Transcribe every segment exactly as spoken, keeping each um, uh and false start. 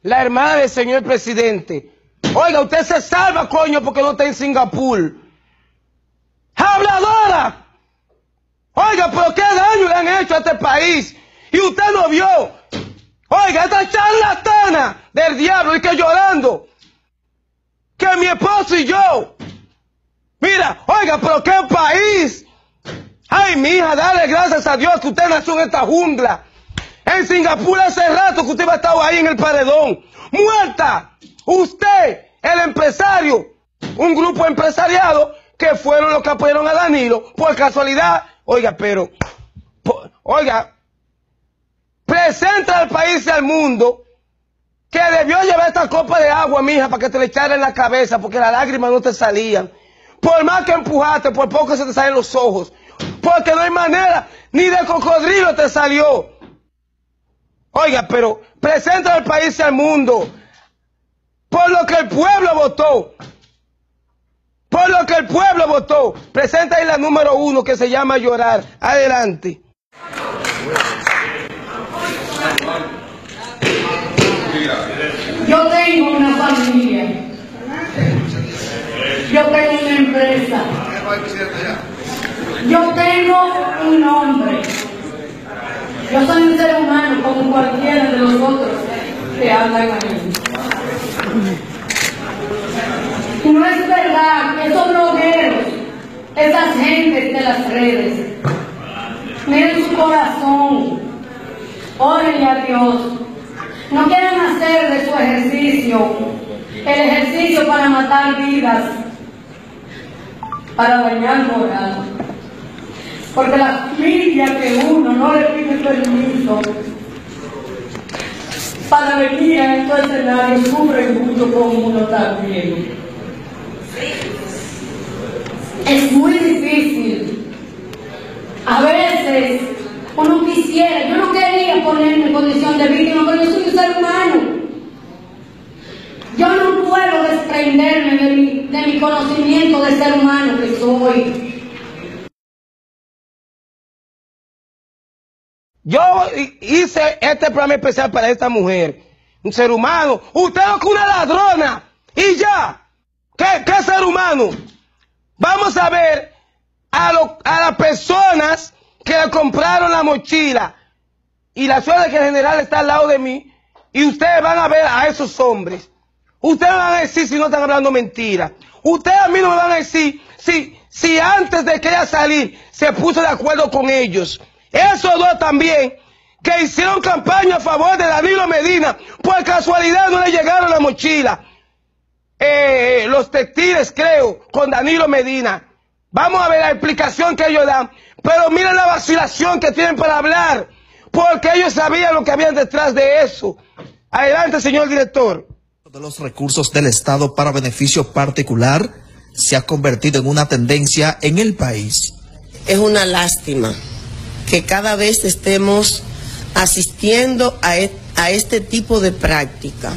la hermana del señor presidente. Oiga, usted se salva, coño, porque no está en Singapur. ¡Habladora! Oiga, pero qué daño le han hecho a este país. Y usted no vio. Oiga, esta charlatana del diablo y que llorando. Que mi esposo y yo. Mira, oiga, pero qué país. Ay, mi hija, dale gracias a Dios que usted nació en esta jungla. En Singapur hace rato que usted va a estar ahí en el paredón. ¡Muerta! Usted, el empresario, un grupo empresariado que fueron los que apoyaron a Danilo, por casualidad. Oiga, pero, por, oiga, presenta al país y al mundo que debió llevar esta copa de agua, mija, para que te le echara en la cabeza, porque las lágrimas no te salían. Por más que empujaste, por poco se te salen los ojos. Porque no hay manera, ni de cocodrilo te salió. Oiga, pero presenta al país y al mundo por lo que el pueblo votó. Por lo que el pueblo votó. Presenta ahí la número uno que se llama Llorar. Adelante. Yo tengo una familia. Yo tengo una empresa. Yo tengo un nombre. Yo soy un ser humano como cualquiera de los otros que hablan ahí. Y no es verdad que esos blogueros, esas gentes de las redes, miren su corazón, órenle a Dios. No quieran hacer de su ejercicio el ejercicio para matar vidas, para dañar moral. Porque la familia que uno no le pide permiso para venir a estos escenarios sufren mucho con uno también. Es muy difícil. A veces uno quisiera, yo no quería ponerme en condición de víctima, pero yo soy un ser humano. Yo no puedo desprenderme de mi, de mi conocimiento de ser humano que soy. Yo hice este programa especial para esta mujer, un ser humano. Usted es una ladrona y ya. ¿Qué, qué ser humano? Vamos a ver a, lo, a las personas que le compraron la mochila. Y la suerte que el general está al lado de mí. Y ustedes van a ver a esos hombres. Ustedes me van a decir si no están hablando mentira. Ustedes a mí no me van a decir si, si antes de que ella salir se puso de acuerdo con ellos. Esos dos también, que hicieron campaña a favor de Danilo Medina, por casualidad no le llegaron la mochila. Eh, los textiles, creo, con Danilo Medina. Vamos a ver la explicación que ellos dan. Pero miren la vacilación que tienen para hablar, porque ellos sabían lo que había detrás de eso. Adelante, señor director. De los recursos del Estado para beneficio particular se ha convertido en una tendencia en el país. Es una lástima que cada vez estemos asistiendo a, e a este tipo de práctica,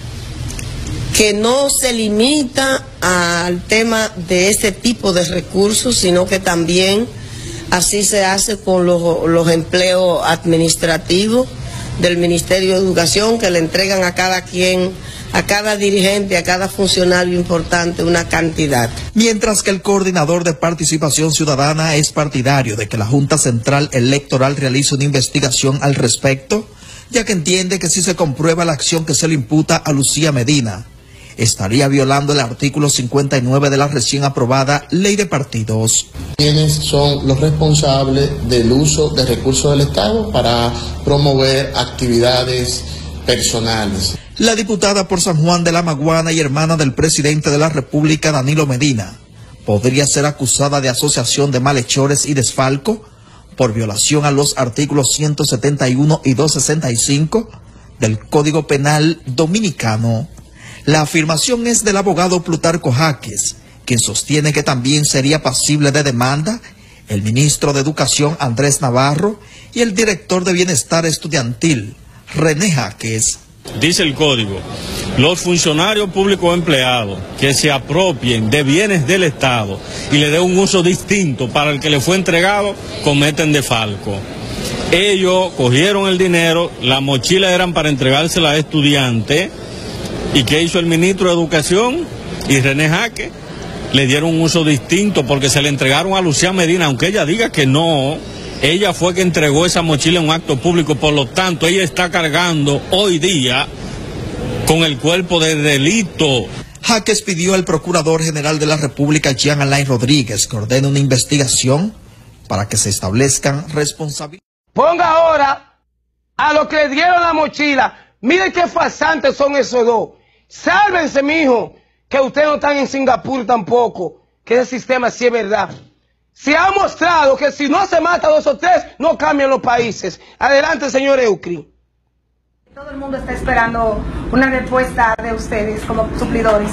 que no se limita al tema de este tipo de recursos, sino que también así se hace con los, los empleos administrativos del Ministerio de Educación, que le entregan a cada quien, a cada dirigente, a cada funcionario importante una cantidad. Mientras que el coordinador de Participación Ciudadana es partidario de que la Junta Central Electoral realice una investigación al respecto, ya que entiende que si se comprueba la acción que se le imputa a Lucía Medina, estaría violando el artículo cincuenta y nueve de la recién aprobada Ley de Partidos. ¿Quiénes son los responsables del uso de recursos del Estado para promover actividades personales? La diputada por San Juan de la Maguana y hermana del presidente de la República, Danilo Medina, podría ser acusada de asociación de malhechores y desfalco por violación a los artículos ciento setenta y uno y doscientos sesenta y cinco del Código Penal Dominicano. La afirmación es del abogado Plutarco Jaques, quien sostiene que también sería pasible de demanda el ministro de Educación Andrés Navarro y el director de Bienestar Estudiantil, René Jaques. Dice el código, los funcionarios públicos empleados que se apropien de bienes del Estado y le den un uso distinto para el que le fue entregado, cometen desfalco. Ellos cogieron el dinero, las mochilas eran para entregársela a estudiantes. ¿Y qué hizo el ministro de Educación y René Jaque? Le dieron un uso distinto porque se le entregaron a Lucía Medina, aunque ella diga que no. Ella fue que entregó esa mochila en un acto público, por lo tanto ella está cargando hoy día con el cuerpo de delito. Jaques pidió al Procurador General de la República, Jean Alain Rodríguez, que ordene una investigación para que se establezcan responsabilidades. Ponga ahora a los que le dieron la mochila. Miren qué farsantes son esos dos. Sálvense, mijo, que ustedes no están en Singapur tampoco, que ese sistema sí es verdad. Se ha mostrado que si no se mata dos o tres, no cambian los países. Adelante, señor Eucri. Todo el mundo está esperando una respuesta de ustedes como suplidores.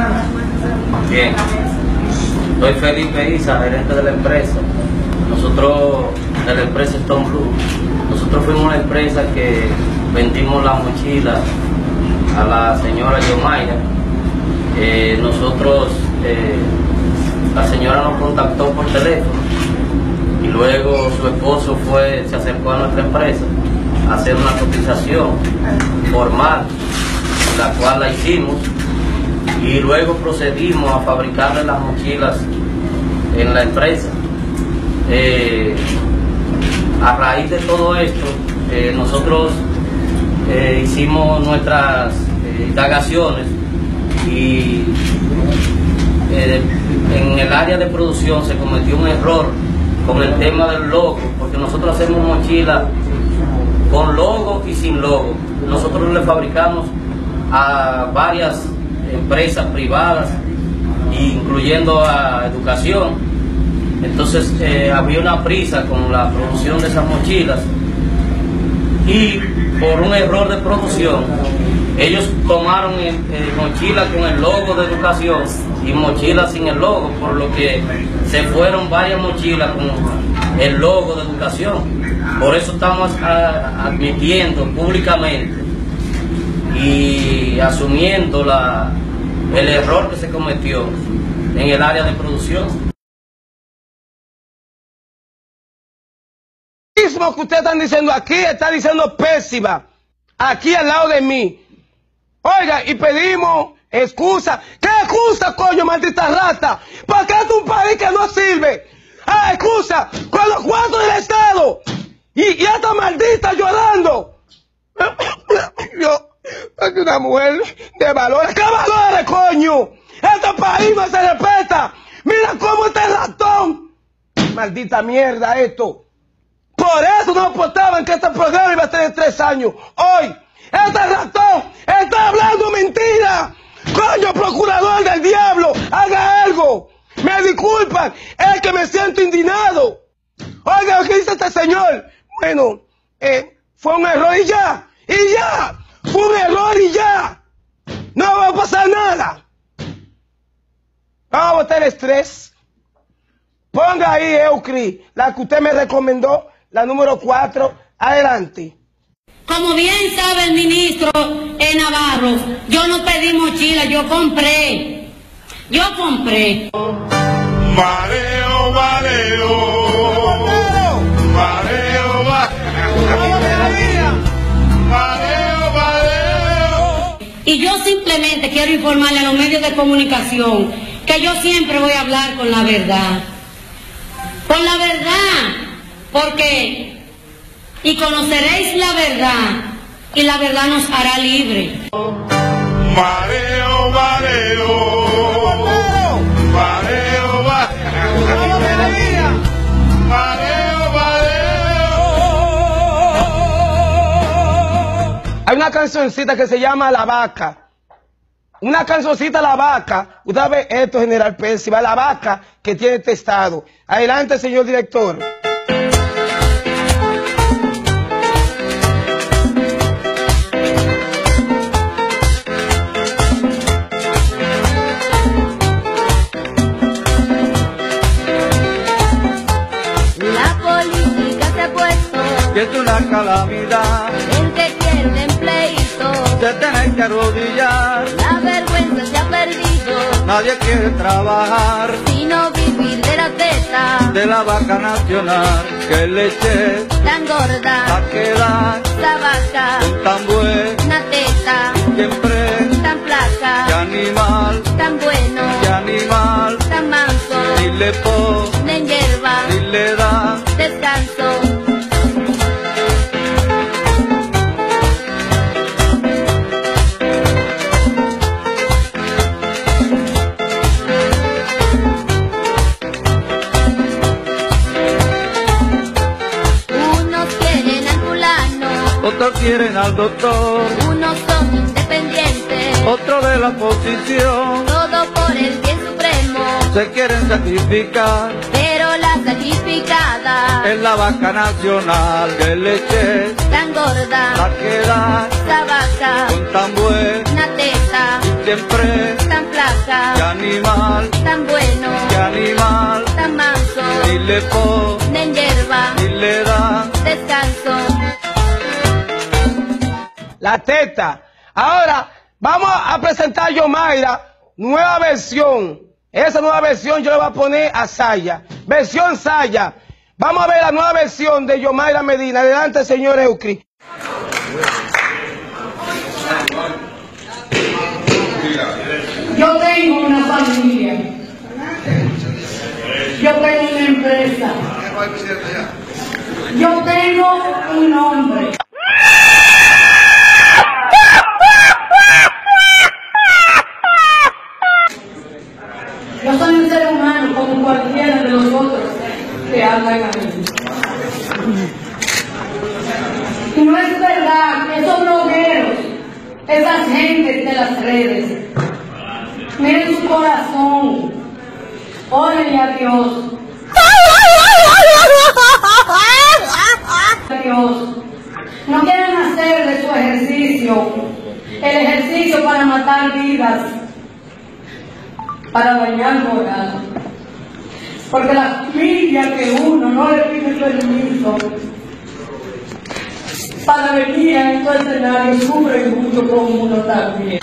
Bien, soy Felipe Isa, gerente de la empresa. Nosotros, de la empresa Stone Blue, nosotros fuimos una empresa que vendimos la mochila a la señora Yomaira. Eh, nosotros, eh, la señora nos contactó por teléfono y luego su esposo fue, se acercó a nuestra empresa a hacer una cotización formal, la cual la hicimos, y luego procedimos a fabricarle las mochilas en la empresa. Eh, a raíz de todo esto, eh, nosotros eh, hicimos nuestras eh, indagaciones y eh, en el área de producción se cometió un error con el tema del logo, porque nosotros hacemos mochilas con logo y sin logo. Nosotros le fabricamos a varias empresas privadas, incluyendo a educación. Entonces eh, había una prisa con la producción de esas mochilas y por un error de producción ellos tomaron eh, mochilas con el logo de educación y mochilas sin el logo, por lo que se fueron varias mochilas con el logo de educación. Por eso estamos a, admitiendo públicamente y asumiendo la, el error que se cometió en el área de producción. Mismo que ustedes están diciendo aquí, está diciendo pésima, aquí al lado de mí. Oiga, y pedimos excusa. ¿Qué excusa, coño, maldita rata? ¿Para qué es un país que no sirve? Ah, excusa, con los cuartos del Estado. Y, y esta maldita llorando. Yo, es una mujer de valores. ¿Qué valores, coño? Este país no se respeta. Mira cómo está el ratón. Maldita mierda esto. Por eso no apostaban que este programa iba a tener tres años. Hoy, este ratón está hablando mentira. Coño, procurador del diablo, haga algo. Me disculpan, es que me siento indignado. Oiga, lo que dice este señor. Bueno, eh, fue un error y ya. Y ya. Fue un error y ya. No va a pasar nada. Vamos a botar el estrés. Ponga ahí, Eucri, la que usted me recomendó. La número cuatro, adelante. Como bien sabe el ministro en Navarro, yo no pedí mochila, yo compré. Yo compré. Mareo, mareo. Mareo, mareo. Mareo, mareo. Y yo simplemente quiero informarle a los medios de comunicación que yo siempre voy a hablar con la verdad. Con la verdad. Porque, y conoceréis la verdad, y la verdad nos hará libre. Mareo, mareo. Mareo, mareo. Mareo, mareo. Hay una cancioncita que se llama La Vaca. Una cancioncita La Vaca. Usted ve esto, General Pérez, va La Vaca que tiene este estado. Adelante, señor director. Que es una calamidad, gente pierde empleito, se tiene que arrodillar. La vergüenza se ha perdido. Nadie quiere trabajar, sino vivir de la teta. De la vaca nacional, que leche tan gorda, la que da la vaca, tan buena teta, siempre tan flaca, qué animal, tan bueno, qué animal, tan manso, ni le ponen hierba, ni le da descanso. Otros quieren al doctor, unos son independientes, otros de la oposición, todo por el bien supremo, se quieren sacrificar, pero la sacrificada es la vaca nacional, que leche tan gorda, la que da esa vaca con tan buena teta, siempre tan flaca, qué animal, tan bueno, qué animal, tan manso, ni le ponen hierba, ni le da descanso. La teta. Ahora vamos a presentar a Yomaira, nueva versión. Esa nueva versión yo le voy a poner a Saya. Versión Saya. Vamos a ver la nueva versión de Yomaira Medina. Adelante, señor Eucri. Yo tengo una familia. Yo tengo una empresa. Yo tengo un nombre. Yo soy un ser humano como cualquiera de los otros que hablan a mí. Y no es verdad que esos blogueros, esas gentes de las redes, miren su corazón, órenle a Dios. Dios, no quieren hacer de su ejercicio el ejercicio para matar vidas, para dañar moral, porque la familia que uno no le pide permiso para venir a estos escenarios sufre mucho como uno también.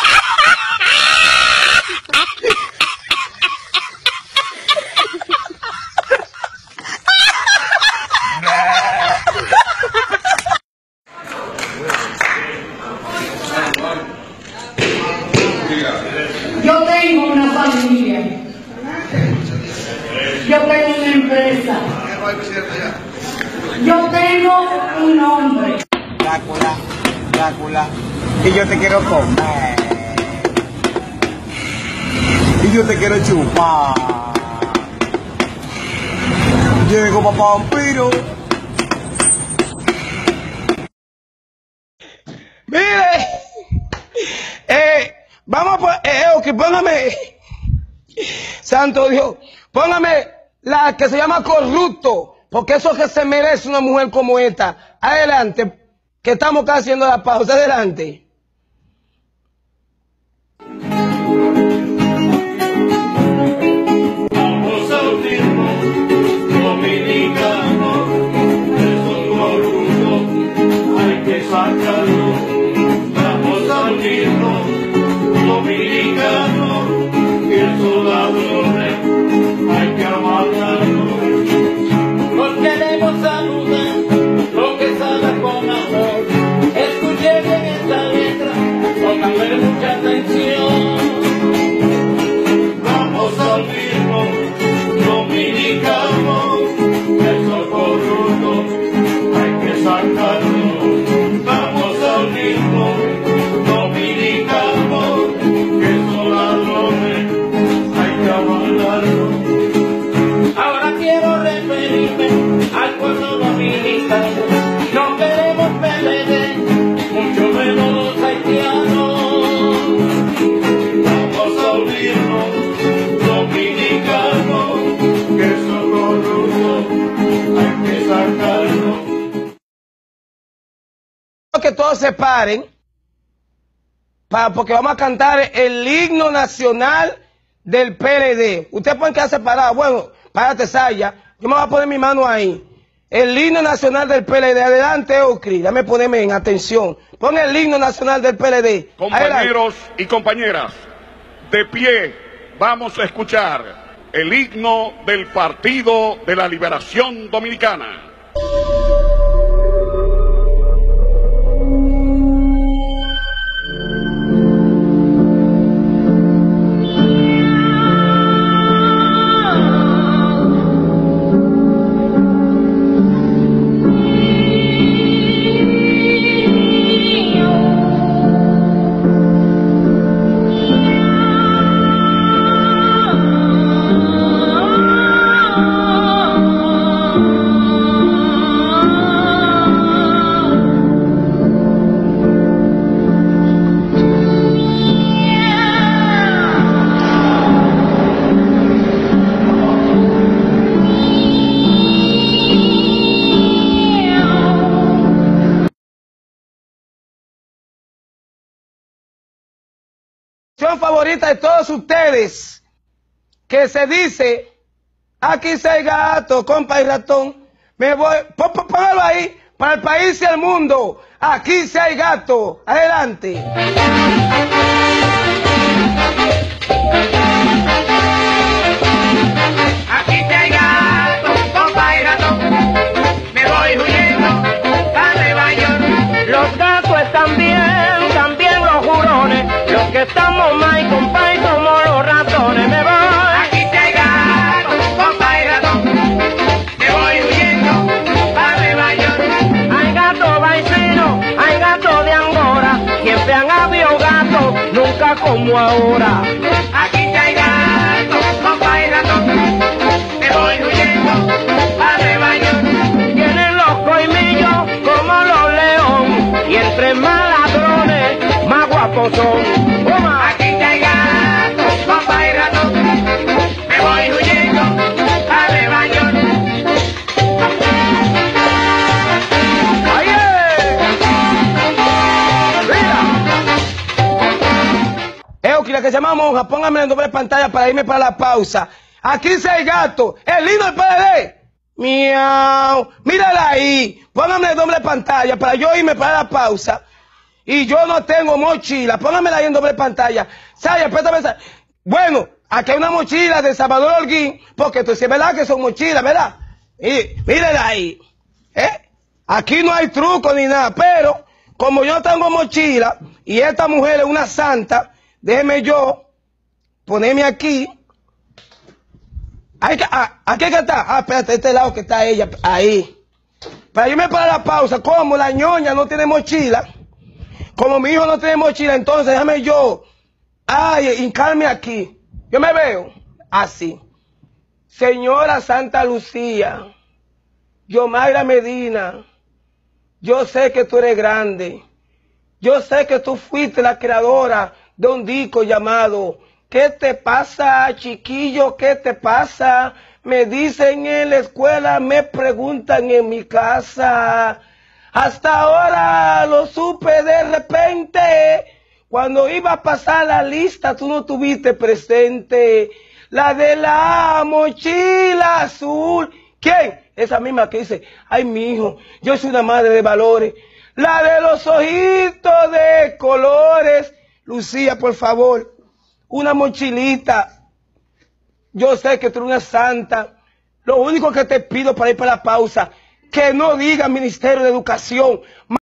Yo tengo una familia, yo tengo una empresa, yo tengo un nombre. Drácula, Drácula, y yo te quiero comer, y yo te quiero chupar. Llego papá vampiro. Mire, eh, vamos por, eh, ok, póngame, santo Dios, póngame la que se llama Corrupto, porque eso es que se merece una mujer como esta. Adelante, que estamos casi haciendo la pausa, adelante. Vamos al ritmo dominicano, esos corruptos hay que sacarlo. Vamos al ritmo dominicano, esos ladrones hay que matarlo. Porque debemos saludar lo que sale con amor. Escuchen bien esta letra, pónganle mucha atención. Vamos al ritmo dominicano, esos corruptos hay que sacarlo. Vamos al ritmo dominicano, esos ladrones hay que abandarlo. Ahora quiero referirme al pueblo dominicano. No queremos P L D, mucho menos los haitianos. Vamos a unirnos, dominicanos, que son corruptos, hay que sacarlos. Que todos se paren, para, porque vamos a cantar el himno nacional del P L D. Ustedes pueden quedar separados. Bueno, párate, Saya. Yo me voy a poner mi mano ahí. el himno nacional del P L D. Adelante, Eucri, dame ponerme en atención. Pon el himno nacional del P L D. Compañeros y compañeras, de pie vamos a escuchar el himno del Partido de la Liberación Dominicana. Favorita de todos ustedes, que se dice, aquí se hay gato, compa y ratón, me voy, póngalo ahí, para el país y el mundo, aquí se hay gato, adelante. Aquí se hay gato, compa y ratón, me voy huyendo para Nueva York. Los gatos están bien, también los jurones, los que estamos más y compa y somos los ratones, me voy. Aquí se hay gato, compa y ratón, me voy huyendo para Nueva York. Hay gato vaicino, hay gato de Angora, siempre han habido gatos, nunca como ahora. Aquí se hay gato, compa y ratón, me voy huyendo para Nueva York. Tienen los colmillos como los leones, y entre más ladrones, más guapos son. Aquí se hay gato, compa y ratón, me voy huyendo a Nueva York. Eucri, la que se llama monja, póngame en doble pantalla para irme para la pausa. Aquí se hay gato, el himno del P L D. Miau, mírala ahí, póngame en doble pantalla para yo irme para la pausa. Y yo no tengo mochila, póngamela ahí en doble pantalla. Saya, préstame esa. Bueno, aquí hay una mochila de Salvador Holguín, porque tú sí es verdad que son mochilas, ¿verdad? Y mírenla ahí. ¿Eh? Aquí no hay truco ni nada, pero como yo no tengo mochila y esta mujer es una santa, déjeme yo ponerme aquí. Hay que, ah, aquí que está. Ah, espérate, este lado que está ella, ahí. Para irme para la pausa, como la ñoña no tiene mochila, como mi hijo no tiene mochila, entonces déjame yo, ay, hincarme aquí. Yo me veo así. Señora Santa Lucía, Yomaira Medina, yo sé que tú eres grande. Yo sé que tú fuiste la creadora de un disco llamado ¿Qué te pasa, chiquillo? ¿Qué te pasa? Me dicen en la escuela, me preguntan en mi casa. Hasta ahora lo supe de repente. Cuando iba a pasar la lista, tú no tuviste presente. La de la mochila azul. ¿Quién? Esa misma que dice, ay, mi hijo, yo soy una madre de valores. La de los ojitos de colores. Lucía, por favor, una mochilita. Yo sé que tú eres una santa. Lo único que te pido para ir para la pausa, que no diga Ministerio de Educación.